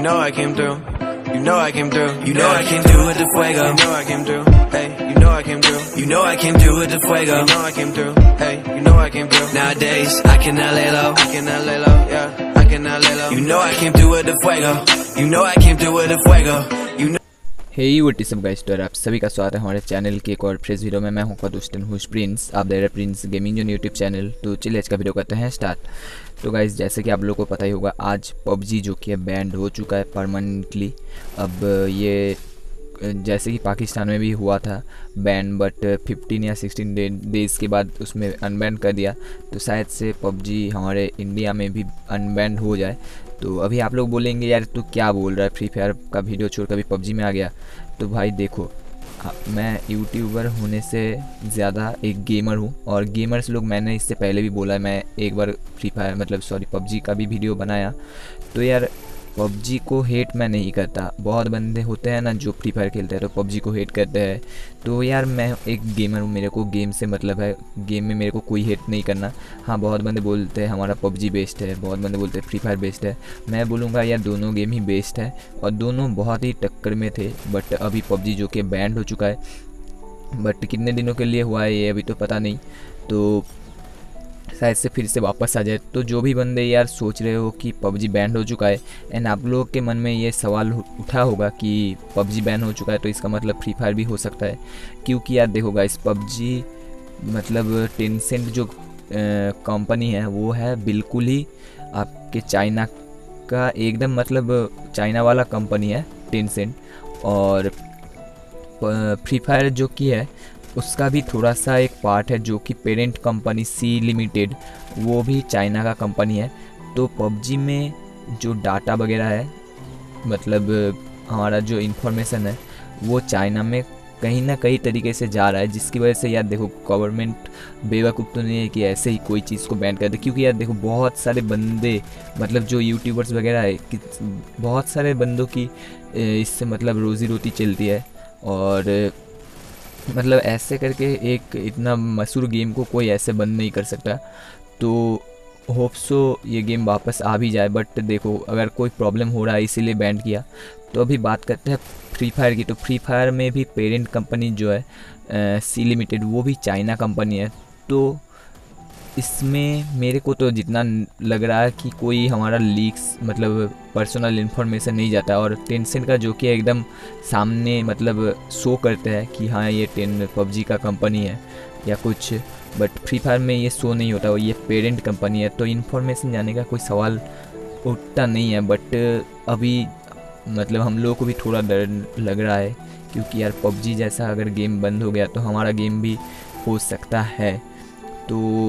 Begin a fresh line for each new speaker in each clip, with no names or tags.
know I came through. You know I came through. You know I came through with the fuego. You know I came through. Hey, you know I came through. You know I came through with the fuego. You know I came through. Hey, you know I came through. Nowadays I cannot lay low. I cannot lay low. Yeah, I cannot lay low. You know I came through with the fuego. You know I came through with the fuego. You know.
Hey what is up guys, तो आप सभी का स्वागत है हमारे channel के एक और फ्रेश वीडियो में। मैं हूं दोस्तन हुश प्रिंस, आप देख रहे हैं प्रिंस गेमिंग जो यूट्यूब चैनल। तो चलिए आज का वीडियो करते हैं स्टार्ट। तो गाइस जैसे कि आप लोगों को पता ही होगा, आज पबजी जो कि बैंड हो चुका है परमानेंटली। अब ये जैसे कि पाकिस्तान में भी हुआ था बैन, बट 15 या 16 डेज़ के बाद उसमें अनबैन कर दिया। तो शायद से पबजी हमारे इंडिया में भी अनबैन हो जाए। तो अभी आप लोग बोलेंगे यार तू क्या बोल रहा है, फ्री फायर का वीडियो छोड़ कभी पबजी में आ गया। तो भाई देखो, मैं यूट्यूबर होने से ज़्यादा एक गेमर हूँ, और गेमर्स लोग, मैंने इससे पहले भी बोला है, मैं एक बार फ्री फायर पबजी का भी वीडियो बनाया। तो यार पबजी को हेट मैं नहीं करता। बहुत बंदे होते हैं ना जो फ्री फायर खेलते हैं तो पबजी को हेट करते हैं। तो यार मैं एक गेमर हूँ, मेरे को गेम से मतलब है, गेम में मेरे को कोई हेट नहीं करना। हाँ, बहुत बंदे बोलते हैं हमारा पबजी बेस्ट है, बहुत बंदे बोलते हैं फ्री फायर बेस्ट है। मैं बोलूँगा यार दोनों गेम ही बेस्ट है, और दोनों बहुत ही टक्कर में थे। बट अभी पबजी जो कि बैंड हो चुका है, बट कितने दिनों के लिए हुआ है ये अभी तो पता नहीं। तो शायद से फिर से वापस आ जाए। तो जो भी बंदे यार सोच रहे हो कि पबजी बैन हो चुका है, एंड आप लोगों के मन में ये सवाल उठा होगा कि पबजी बैन हो चुका है तो इसका मतलब फ्री फायर भी हो सकता है। क्योंकि यार देखो गाइस, पबजी मतलब टेंसेंट जो कंपनी है वो है बिल्कुल ही आपके चाइना का, एकदम मतलब चाइना वाला कंपनी है टेंसेंट। और फ्री फायर जो कि है उसका भी थोड़ा सा एक पार्ट है जो कि पेरेंट कंपनी सी लिमिटेड, वो भी चाइना का कंपनी है। तो पबजी में जो डाटा वगैरह है, मतलब हमारा जो इन्फॉर्मेशन है वो चाइना में कहीं ना कहीं तरीके से जा रहा है, जिसकी वजह से यार देखो गवर्नमेंट बेवकूफ़ तो नहीं है कि ऐसे ही कोई चीज़ को बैन कर दे। क्योंकि यार देखो बहुत सारे बंदे, मतलब जो यूट्यूबर्स वगैरह है कि बहुत सारे बंदों की इससे मतलब रोज़ी रोटी चलती है। और मतलब ऐसे करके एक इतना मशहूर गेम को कोई ऐसे बंद नहीं कर सकता। तो होप सो ये गेम वापस आ भी जाए। बट देखो अगर कोई प्रॉब्लम हो रहा है इसीलिए बैन किया। तो अभी बात करते हैं फ्री फायर की। तो फ्री फायर में भी पेरेंट कंपनी जो है सी लिमिटेड, वो भी चाइना कंपनी है। तो इसमें मेरे को तो जितना लग रहा है कि कोई हमारा लीक्स मतलब पर्सनल इन्फॉर्मेशन नहीं जाता। और टेंसेंट का जो कि एकदम सामने मतलब शो करते हैं कि हाँ ये पबजी का कंपनी है या कुछ, बट फ्री फायर में ये शो नहीं होता, ये पेरेंट कंपनी है। तो इन्फॉर्मेशन जाने का कोई सवाल उठता नहीं है। बट अभी मतलब हम लोगों को भी थोड़ा डर लग रहा है, क्योंकि यार पबजी जैसा अगर गेम बंद हो गया तो हमारा गेम भी हो सकता है। तो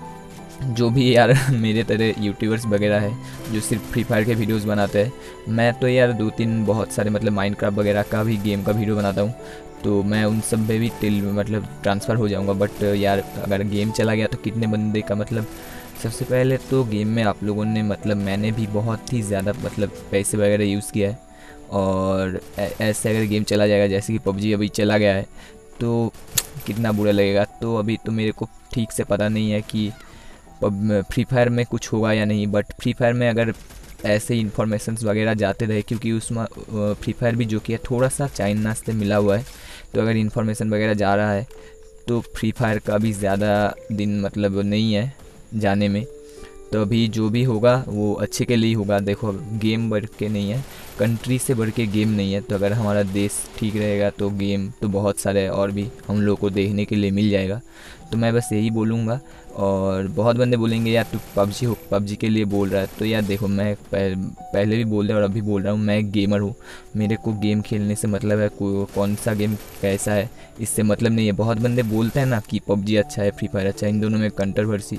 जो भी यार मेरे तरह यूट्यूबर्स वगैरह है जो सिर्फ फ्री फायर के वीडियोस बनाते हैं, मैं तो यार 2-3 बहुत सारे मतलब माइनक्राफ्ट वगैरह का भी गेम का वीडियो बनाता हूँ। तो मैं उन सब में भी मतलब ट्रांसफ़र हो जाऊँगा। बट यार अगर गेम चला गया तो कितने बंदे का मतलब, सबसे पहले तो गेम में आप लोगों ने मतलब मैंने भी बहुत ही ज़्यादा मतलब पैसे वगैरह यूज़ किया है। और ऐसे अगर गेम चला जाएगा जैसे कि पबजी अभी चला गया है तो कितना बुरा लगेगा। तो अभी तो मेरे को ठीक से पता नहीं है कि फ्री फायर में कुछ होगा या नहीं। बट फ्री फायर में अगर ऐसे इन्फॉर्मेशंस वगैरह जाते रहे, क्योंकि उसमें फ्री फायर भी जो कि है थोड़ा सा चाइना से मिला हुआ है, तो अगर इन्फॉर्मेशन वगैरह जा रहा है तो फ्री फायर का भी ज़्यादा दिन मतलब नहीं है जाने में। तो अभी जो भी होगा वो अच्छे के लिए होगा। देखो गेम बढ़ के नहीं है, कंट्री से बढ़ के गेम नहीं है। तो अगर हमारा देश ठीक रहेगा तो गेम तो बहुत सारे और भी हम लोग को देखने के लिए मिल जाएगा। तो मैं बस यही बोलूँगा। और बहुत बंदे बोलेंगे यार तू पबजी के लिए बोल रहा है। तो यार देखो मैं पहले भी बोल रहा हूँ और अभी बोल रहा हूँ, मैं एक गेमर हूँ। मेरे को गेम खेलने से मतलब है कौन सा गेम कैसा है इससे मतलब नहीं है। बहुत बंदे बोलते हैं ना कि पबजी अच्छा है फ्री फायर अच्छा है, इन दोनों में कंट्रोवर्सी,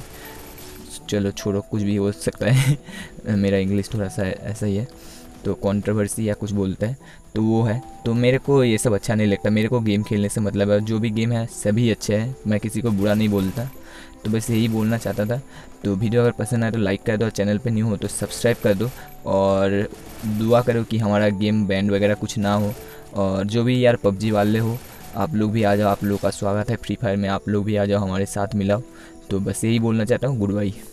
चलो छोड़ो कुछ भी हो सकता है मेरा इंग्लिश थोड़ा सा ऐसा ही है। तो कंट्रोवर्सी या कुछ बोलते हैं तो वो है। तो मेरे को ये सब अच्छा नहीं लगता। मेरे को गेम खेलने से मतलब है, जो भी गेम है सभी अच्छे हैं, मैं किसी को बुरा नहीं बोलता। तो बस यही बोलना चाहता था। तो वीडियो अगर पसंद आए तो लाइक कर दो, और चैनल पे न्यू हो तो सब्सक्राइब कर दो, और दुआ करो कि हमारा गेम बैंड वगैरह कुछ ना हो। और जो भी यार पबजी वाले हो आप लोग भी आ जाओ, आप लोग का स्वागत है फ्री फायर में, आप लोग भी आ जाओ हमारे साथ मिलाओ। तो बस यही बोलना चाहता हूँ। Good bye.